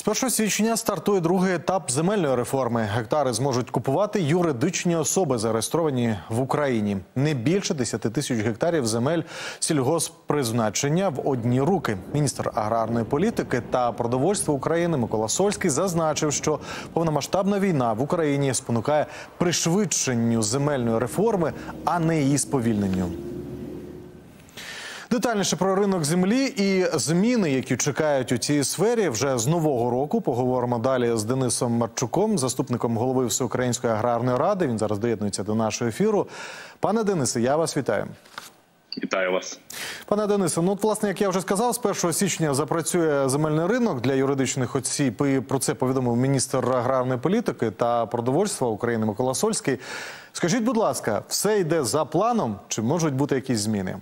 З 1 січня стартує другий етап земельної реформи. Гектари зможуть купувати юридичні особи, зареєстровані в Україні. Не більше 10 тисяч гектарів земель сільгосппризначення в одні руки. Міністр аграрної політики та продовольства України Микола Сольський зазначив, що повномасштабна війна в Україні спонукає пришвидшенню земельної реформи, а не її сповільненню. Детальніше про ринок землі і зміни, які чекають у цій сфері вже з нового року. Поговоримо далі з Денисом Марчуком, заступником голови Всеукраїнської аграрної ради. Він зараз доєднується до нашого ефіру. Пане Денисе, я вас вітаю. Вітаю вас. Пане Денисе, власне, як я вже сказав, з 1 січня запрацює земельний ринок для юридичних осіб. І про це повідомив міністр аграрної політики та продовольства України Микола Сольський. Скажіть, будь ласка, все йде за планом чи можуть бути якісь зміни?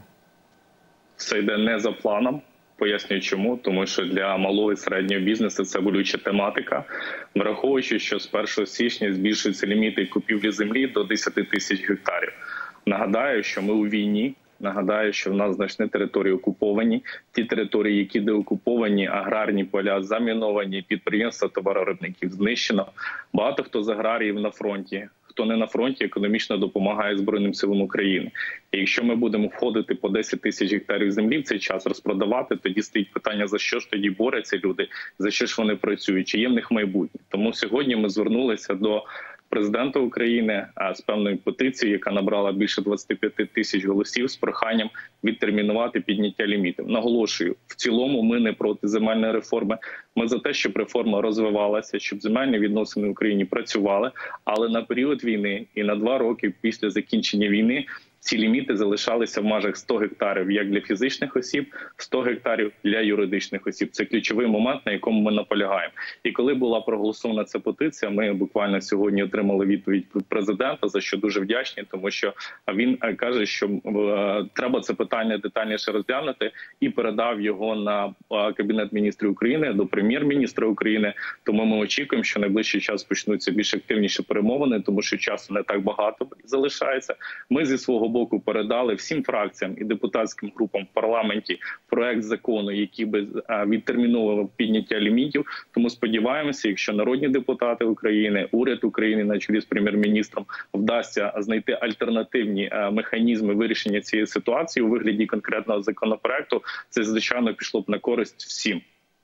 Все йде не за планом. Пояснюю чому. Тому що для малого і середнього бізнесу це болюча тематика. Враховуючи, що з 1 січня збільшуються ліміти купівлі землі до 10 тисяч гектарів. Нагадаю, що ми у війні. Нагадаю, що в нас значні території окуповані. Ті території, які деокуповані, аграрні поля заміновані, підприємства товаровиробників знищено. Багато хто з аграріїв на фронті. Хто не на фронті, економічно допомагає Збройним силам України. І якщо ми будемо входити по 10 тисяч гектарів землі в цей час розпродавати, тоді стоїть питання, за що ж тоді борються люди, за що ж вони працюють, чи є в них майбутнє. Тому сьогодні ми звернулися до президента України з певною петицією, яка набрала більше 25 тисяч голосів, з проханням відтермінувати підняття лімітів. Наголошую, в цілому ми не проти земельної реформи. Ми за те, щоб реформа розвивалася, щоб земельні відносини в Україні працювали, але на період війни і на 2 роки після закінчення війни ці ліміти залишалися в межах 100 гектарів як для фізичних осіб, 100 гектарів для юридичних осіб. Це ключовий момент, на якому ми наполягаємо. І коли була проголосована ця петиція, ми буквально сьогодні отримали відповідь від президента, за що дуже вдячні, тому що він каже, що треба це питання детальніше розглянути, і передав його на Кабінет міністрів України, до прем'єр-міністра України. Тому ми очікуємо, що найближчий час почнуться більш активніші перемовини, тому що часу не так багато залишається. Ми зі свого боку передали всім фракціям і депутатським групам в парламенті проект закону, який би відтерміновував підняття лімітів. Тому сподіваємося, якщо народні депутати України, уряд України на чолі з прем'єр-міністром вдасться знайти альтернативні механізми вирішення цієї ситуації у вигляді конкретного законопроекту, це, звичайно, пішло б на користь всім.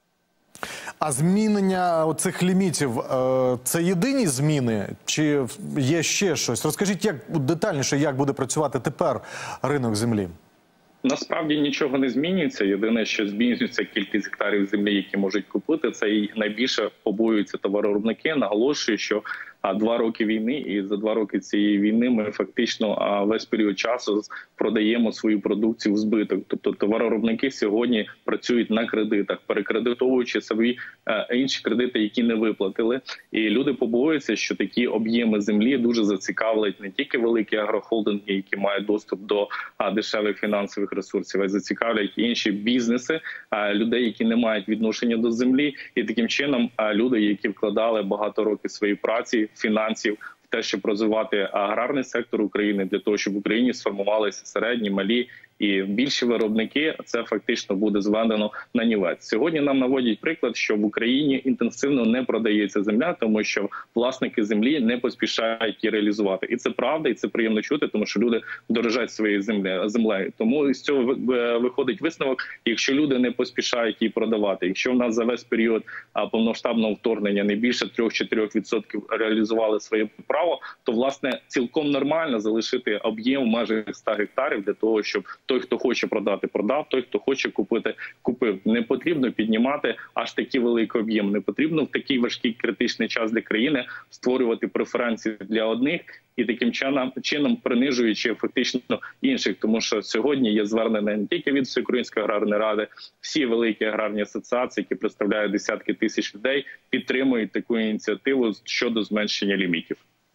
А змінення цих лімітів – це єдині зміни? Чи є ще щось? Розкажіть детальніше, як буде працювати тепер ринок землі? Насправді нічого не змінюється. Єдине, що змінюється кількість гектарів землі, які можуть купити. Це і найбільше побоюються товаровиробники. Наголошую, що 2 роки війни, і за 2 роки цієї війни ми фактично весь період часу продаємо свою продукцію в збиток. Тобто товаровиробники сьогодні працюють на кредитах, перекредитовуючи свої інші кредити, які не виплатили. І люди побоюються, що такі об'єми землі дуже зацікавлять не тільки великі агрохолдинги, які мають доступ до дешевих фінансових ресурсів, а й зацікавлять інші бізнеси, людей, які не мають відношення до землі. І таким чином люди, які вкладали багато років своєї праці, фінансів в те, щоб розвивати аграрний сектор України, для того, щоб в Україні сформувалися середні, малі і більші виробники, це фактично буде зведено на нівець. Сьогодні нам наводять приклад, що в Україні інтенсивно не продається земля, тому що власники землі не поспішають її реалізувати. І це правда, і це приємно чути, тому що люди дорожать своєю землею. Тому з цього виходить висновок, якщо люди не поспішають її продавати, якщо в нас за весь період повномасштабного вторгнення не більше 3-4% реалізували своє право, то, власне, цілком нормально залишити об'єм в межах 100 гектарів для того, щоб той, хто хоче продати, продав, той, хто хоче купити, купив. Не потрібно піднімати аж такий великий об'єм. Не потрібно в такий важкий критичний час для країни створювати преференції для одних і таким чином принижуючи фактично інших. Тому що сьогодні є звернення не тільки від Всеукраїнської аграрної ради, всі великі аграрні асоціації, які представляють десятки тисяч людей, підтримують таку ініціативу щодо зменшення лімітів.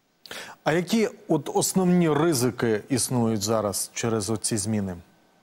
А які основні ризики існують зараз через оці зміни?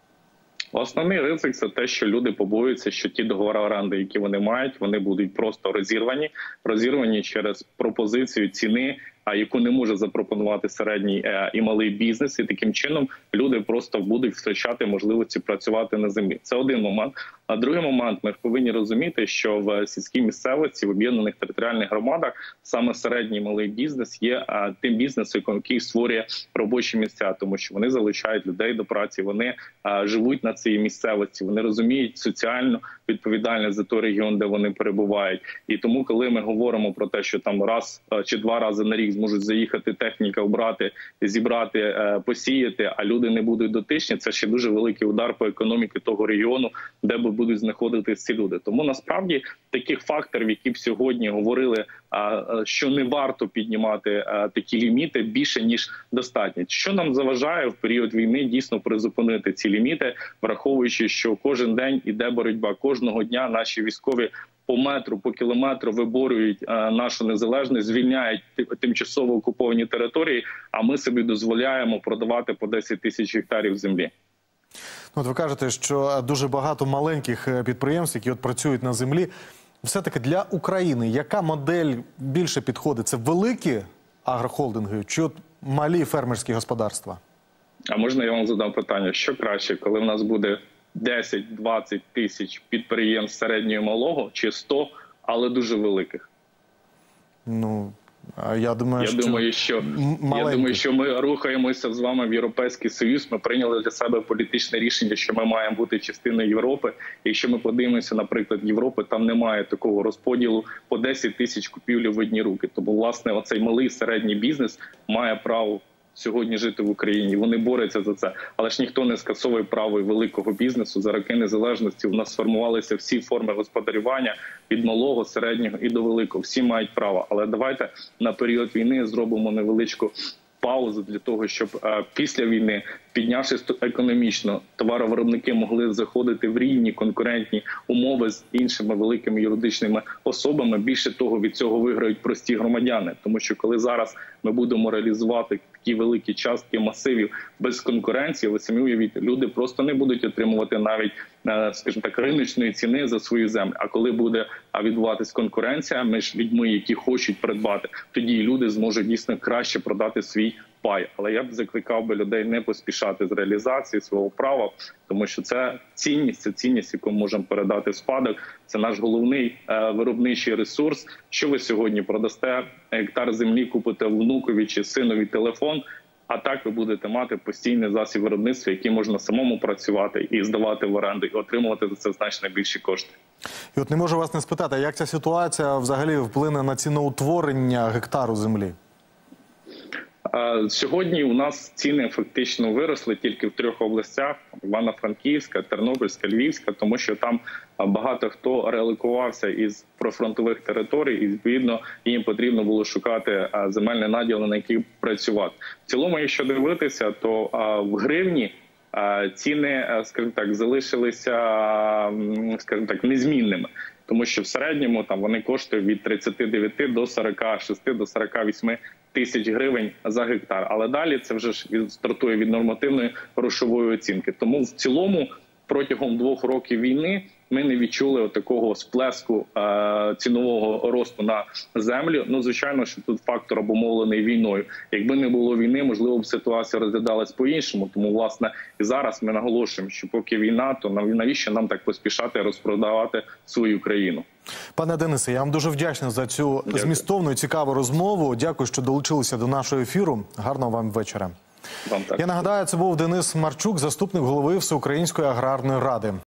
Основний ризик – це те, що люди побоюються, що ті договори оренди, які вони мають, вони будуть просто розірвані через пропозицію ціни яку не може запропонувати середній і малий бізнес, і таким чином люди просто будуть втрачати можливості працювати на землі. Це один момент. А другий момент, ми повинні розуміти, що в сільській місцевості, в об'єднаних територіальних громадах саме середній і малий бізнес є тим бізнесом, який створює робочі місця, тому що вони залучають людей до праці, вони живуть на цій місцевості, вони розуміють соціальну відповідальність за той регіон, де вони перебувають. І тому, коли ми говоримо про те, що там раз чи два рази на рік зможуть заїхати техніка, обрати, зібрати, посіяти, а люди не будуть дотичні, це ще дуже великий удар по економіці того регіону, де будуть знаходитися ці люди. Тому насправді таких факторів, які б сьогодні говорили, що не варто піднімати такі ліміти, більше ніж достатньо. Що нам заважає в період війни дійсно призупинити ці ліміти, враховуючи, що кожен день іде боротьба, кожного дня наші військові по метру, по кілометру виборюють нашу незалежність, звільняють тимчасово окуповані території, а ми собі дозволяємо продавати по 10 тисяч гектарів землі. От ви кажете, що дуже багато маленьких підприємств, які працюють на землі. Все-таки для України яка модель більше підходить? Це великі агрохолдинги чи малі фермерські господарства? А можна я вам задам питання, що краще, коли в нас буде 10-20 тисяч підприємств середнього і малого, чи 100, але дуже великих? Ну, я думаю, що ми рухаємося з вами в Європейський Союз. Ми прийняли для себе політичне рішення, що ми маємо бути частиною Європи. Якщо ми подивимося, наприклад, Європи, там немає такого розподілу по 10 тисяч купівлі в одні руки. Тому, власне, оцей малий середній бізнес має право сьогодні жити в Україні. Вони борються за це. Але ж ніхто не скасовує право великого бізнесу. За роки незалежності у нас сформувалися всі форми господарювання від малого, середнього і до великого. Всі мають право. Але давайте на період війни зробимо невеличку паузу для того, щоб після війни, піднявшись економічно, товаровиробники могли заходити в рівні конкурентні умови з іншими великими юридичними особами. Більше того, від цього виграють прості громадяни. Тому що коли зараз ми будемо реалізувати такі великі частки масивів без конкуренції, ви самі уявіть, люди просто не будуть отримувати навіть, скажімо так, риночної ціни за свою землю. А коли буде відбуватись конкуренція між людьми, які хочуть придбати, тоді люди зможуть дійсно краще продати свій пай. Але я б закликав би людей не поспішати з реалізації свого права, тому що це цінність, яку ми можемо передати в спадок. Це наш головний виробничий ресурс. Що ви сьогодні продасте гектар землі, купите внукові чи синові телефон, а так ви будете мати постійний засіб виробництва, який можна самому працювати і здавати в оренду, і отримувати за це значно більші кошти. І от не можу вас не спитати, як ця ситуація взагалі вплине на ціноутворення гектару землі? Сьогодні у нас ціни фактично виросли тільки в 3 областях – Івано-Франківська, Тернопільська, Львівська, тому що там багато хто релокувався із прифронтових територій, і, відповідно, їм потрібно було шукати земельні наділи, на яких працювати. В цілому, якщо дивитися, то в гривні ціни, скажімо так, залишилися, скажімо так, незмінними. Тому що в середньому там вони коштують від 39 до 46, до 48 тисяч гривень за гектар. Але далі це вже ж стартує від нормативної грошової оцінки. Тому в цілому протягом 2 років війни ми не відчули такого сплеску цінового росту на землю. Ну, звичайно, що тут фактор обумовлений війною. Якби не було війни, можливо б ситуація розглядалась по-іншому. Тому, власне, і зараз ми наголошуємо, що поки війна, то навіщо нам так поспішати розпродавати свою країну? Пане Денисе, я вам дуже вдячний за цю змістовну і цікаву розмову. Дякую, що долучилися до нашого ефіру. Гарного вам вечора. Вам так. Я нагадаю, це був Денис Марчук, заступник голови Всеукраїнської аграрної ради.